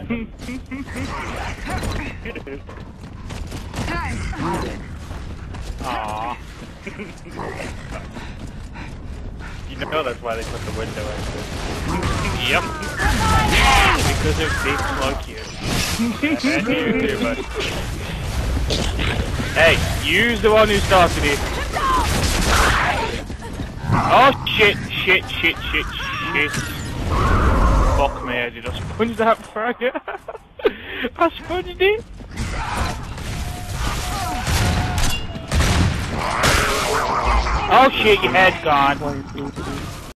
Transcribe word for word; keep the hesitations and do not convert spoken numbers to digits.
Aww. You know that's why they put the window exit. Yep. Because of dicks like you. And you too, but... Hey, you's the one who started it. Oh shit, shit, shit, shit, shit. Fuck me, did I sponge that fragger? I sponged it. Oh shit, your head's gone.